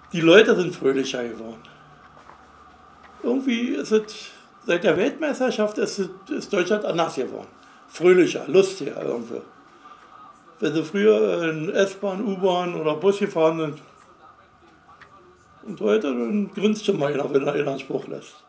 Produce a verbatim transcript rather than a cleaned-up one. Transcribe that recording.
Die Leute sind fröhlicher geworden. Irgendwie ist es, seit der Weltmeisterschaft ist, es, ist Deutschland anders geworden. Fröhlicher, lustiger irgendwie. Wenn sie früher in S-Bahn, U-Bahn oder Bus gefahren sind. Und heute dann grinst schon mal einer, wenn er einen Spruch lässt.